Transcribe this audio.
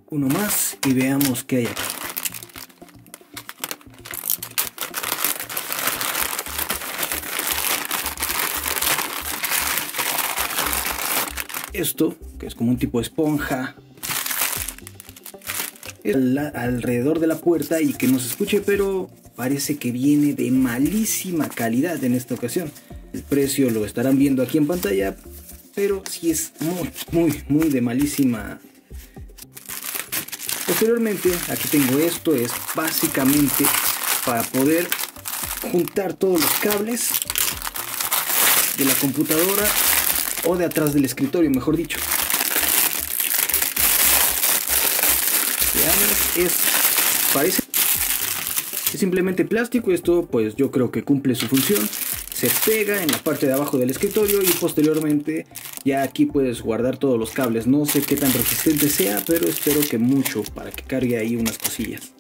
uno más y veamos qué hay aquí. Esto, que es como un tipo de esponja, alrededor de la puerta y que no se escuche, pero parece que viene de malísima calidad en esta ocasión. El precio lo estarán viendo aquí en pantalla, pero sí es muy de malísima. Posteriormente, aquí tengo esto, es básicamente para poder juntar todos los cables de la computadora o de atrás del escritorio, mejor dicho. Veamos, parece es simplemente plástico. Esto pues yo creo que cumple su función. Se pega en la parte de abajo del escritorio y posteriormente ya aquí puedes guardar todos los cables. No sé qué tan resistente sea, pero espero que mucho para que cargue ahí unas cosillas.